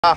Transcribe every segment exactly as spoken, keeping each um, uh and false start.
हाँ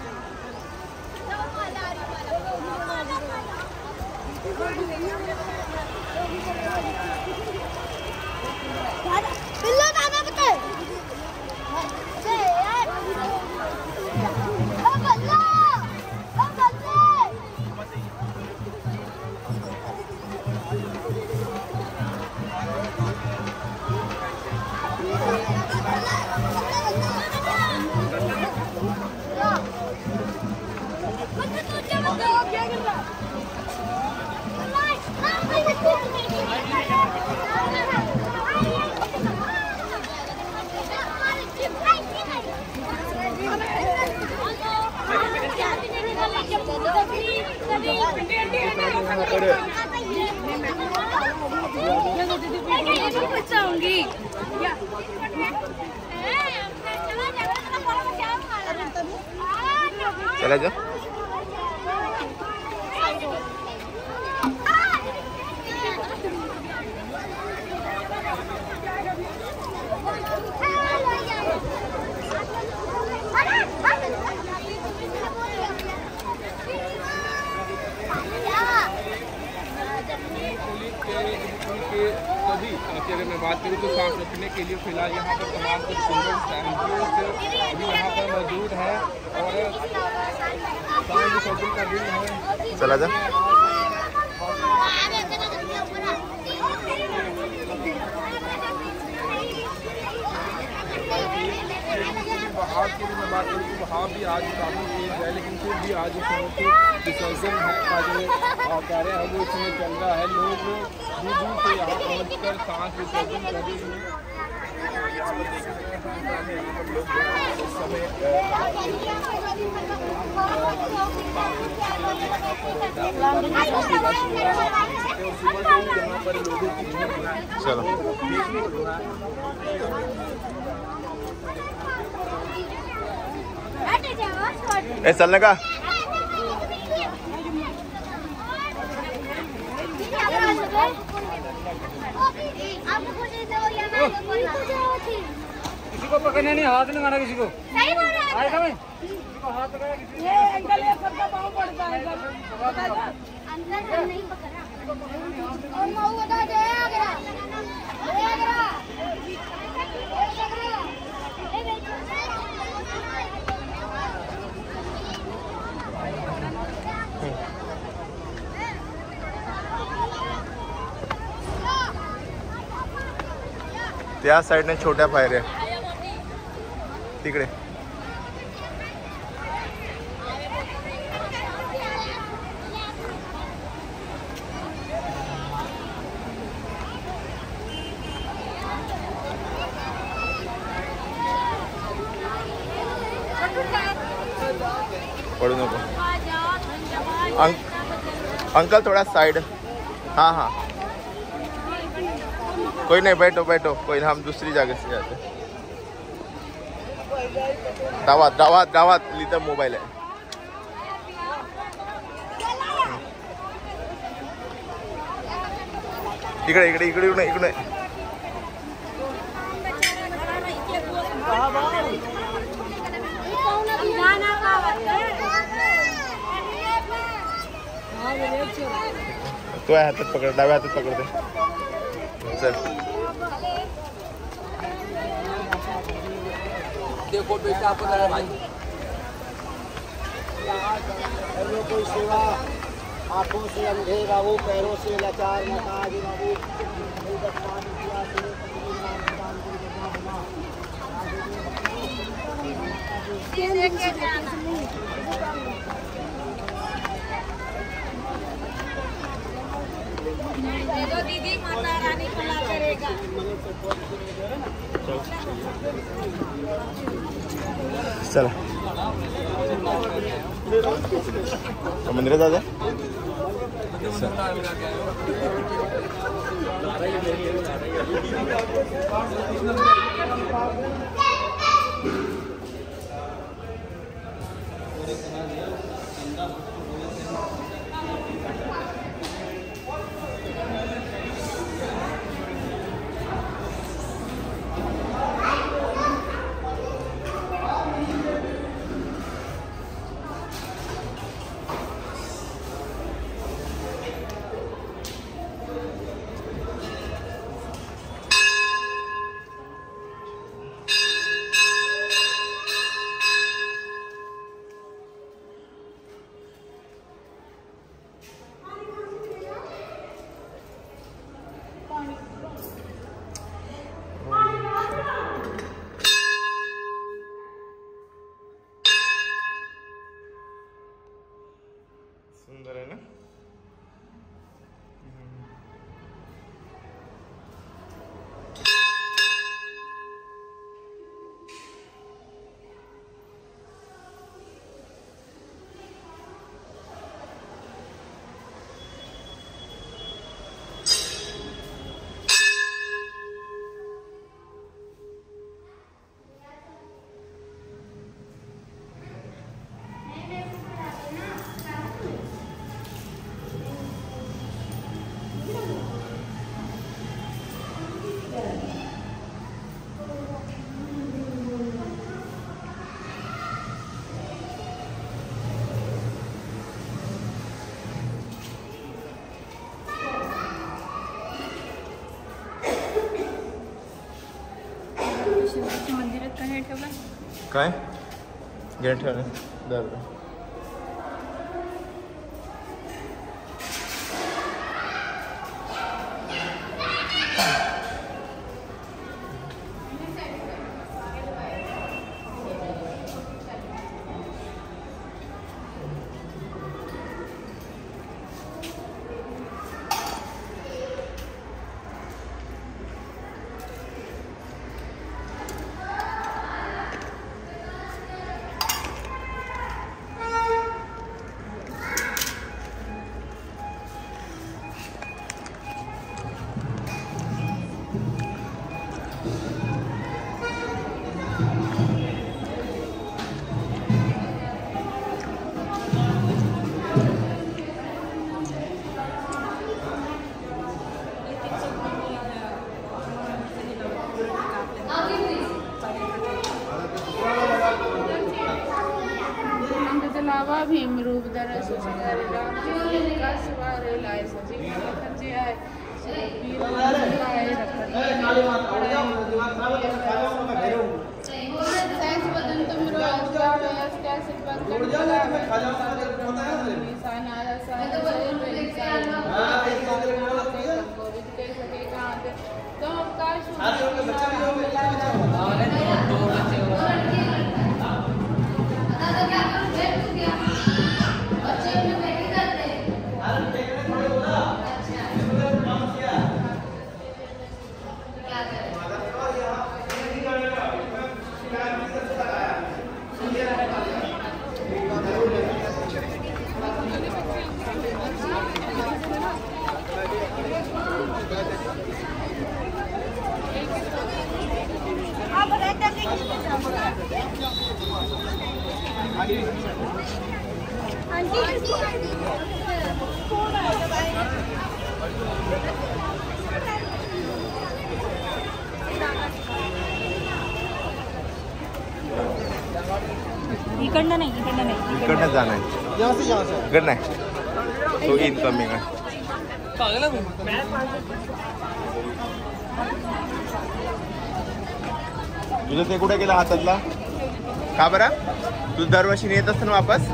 चला जाओ। अगर मैं बात करूँ तो साफ रखने के लिए फिलहाल यहाँ पर तमाम कुछ सिंबल्स अभी यहाँ पर मौजूद है और विसर्जन का दिन है। चला जा। बहाव की मैं बात करूँ तो बहाव भी आज काफ़ी तेज है, लेकिन फिर भी आज विसर्जन है का जो कार्य है वो इसमें चल रहा है। लोग दूर दूर से यहाँ पहुँच कर सांस विसर्जन कर रहे हैं। इस समय चलो ए चलने का किसी को पकड़ने नहीं, हाथ नहीं लगाना किसी को। सही बोल रहे हैं। आएगा मैं किसी को हाथ लगाया किसी ये एंगल ये सबका पाँव पड़ता है अंदर से नहीं पकड़ा और माऊ बता दे आगरा ए आगरा त्या साइडने छोट्या पायऱ्या तिकडे। पड़ू नको अं, अंकल थोड़ा साइड। हाँ हाँ कोई नहीं, बैठो बैठो, कोई हम दूसरी जगह से जाते। दावत दावत दावत लिहितं मोबाईल आहे। इकडे इकडे इकडे इकडे इकडे तो हातात पकड, डाव्या हातात पकडते। चल देखो बेटा अपना भाई कोई सेवा आंखों से अंधे बाबू, पैरों से लाचार मताज बाबू, दीदी माता रानी भला करेगा। चला मंदिरात जायचं। सुंदर है ना। मंदिरात काय ठेवलं? काय घे ठेवलं दर लावा भीम रूप दरस सुंदर राम का सवारे लाए सजी खंजे आए वीर लाए रखत साइंस बदन तुम रोज का प्रयास कैसे बंद कर निशान आया सा कोविड के सके कांत तो का इकडनं नाही इकडनं नाही इकडनं जाणं आहे यहाँ से यहाँ से इकडं नाही तो इनकमिंग आहे तुझं ते कुठे गेला हातातला का बरं तू दरवर्षी येत असतं ना वापस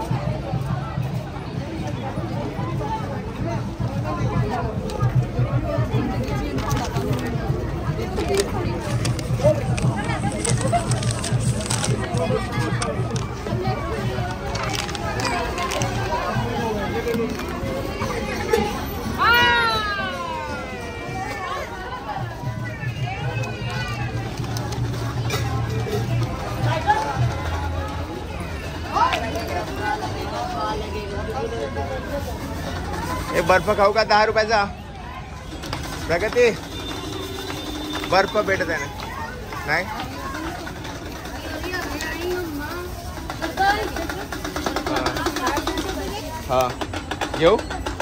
एक बर्फ खाऊ का दहा रुपयाचा प्रगती बर्फ भेटत आहे ना नाही हा घेऊ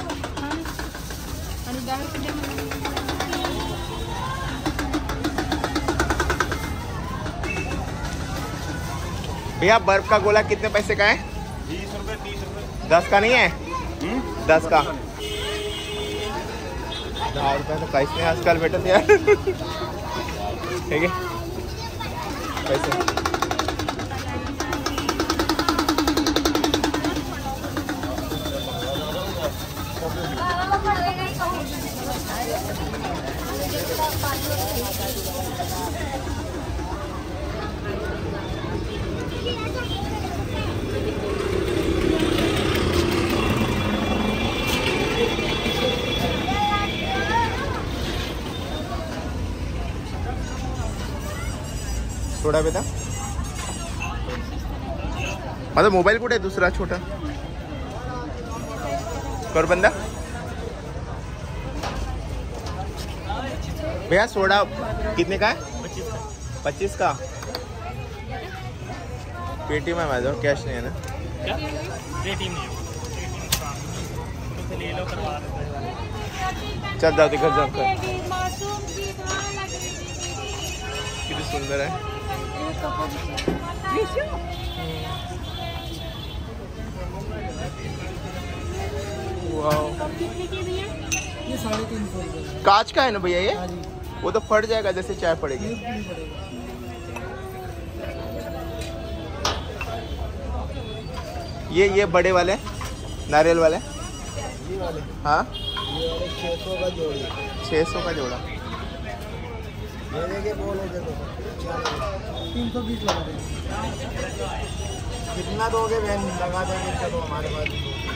भैया बर्फ का गोला कितने पैसे का है बीस रुपए तीस रुपए दस का नहीं है हुँ? दस का दहा रुपये तो काहीच नाही आजकाल भेटत यार ठीक आहे पैसे छोटा बेटा मतलब मोबाईल कुठे आहे दुसरा छोटा कर बंदा भैया सोडा कितने का है पच्चीस का पेटीएम है माझा कैश नहीं है ना क्या पेटीएम नहीं ले लो करवा चल जाओ घर जाओ कर कितनी सुंदर है वाओ ये साढ़े तीन सौ रुपये कांच का है ना भैया ये वो तो फट जाएगा जैसे चाय पड़ेगी ये ये बड़े वाले नारियल वाले ये वाले हाँ ये वाले छः सौ का जोड़ी छः सौ का जोड़ा ये देखिए बोलो देखो तीन सौ बीस लगा देंगे कितना दोगे बहन लगा देंगे चलो हमारे पास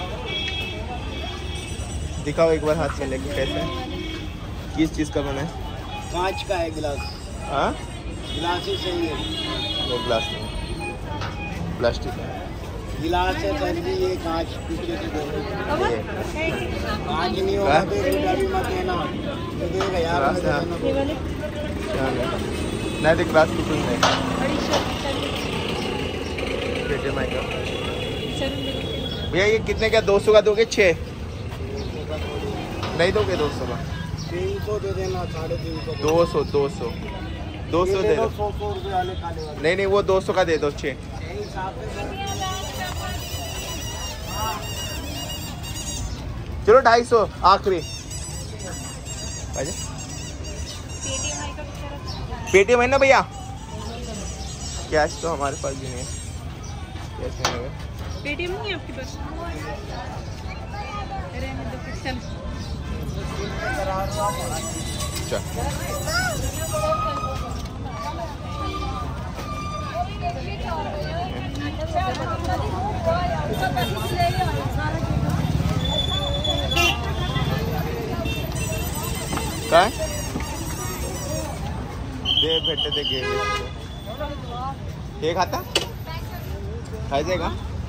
दिखाओ एक बार हाथ से लेके कैसे किस चीज़ का बना है कांच का है गिलास हाँ गिलास ही सही है वो ग्लास नहीं प्लास्टिक है गिलास है सर जी ये कांच पीछे से देखो ये कांच नहीं होगा तो एक रुपया भी मत देना ये देगा यार ग्लास हमें है। देना ये वाले क्या है? नहीं तो ग्लास की कुछ नहीं पेटीएम आएगा भैया ये कितने का दो सौ का दोगे छः नहीं दोगे दो सौ का तीन सौ दे देना साढ़े तीन सौ दो सौ दो सौ दो सौ दे दो सौ सौ रुपये वाले काले वाले नहीं नहीं वो दो सौ का दे दो छः यही हिसाब से चलो ढाई सौ आखिरी पेटीएम है ना भैया कैश तो हमारे पास भी नहीं है कैश नहीं है पेटीएम नहीं है आपके पास अरे मैं तो फिर चल चल काय दे भेटते ते घे हे खाता खायचं आहे का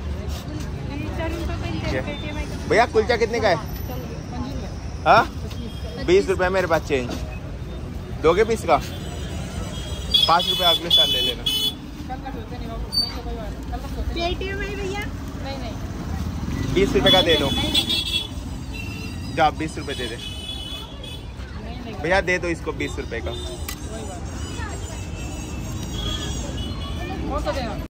भैया कुलचा कितने का है हाँ बीस रुपये मेरे पास चेंज दोगे बीस का पाँच रुपये अगले साल ले लेना पेटीएम है भैया नहीं नहीं बीस रुपये का दे दो जा बीस रुपये दे दे भैया दे दो इसको बीस रुपये का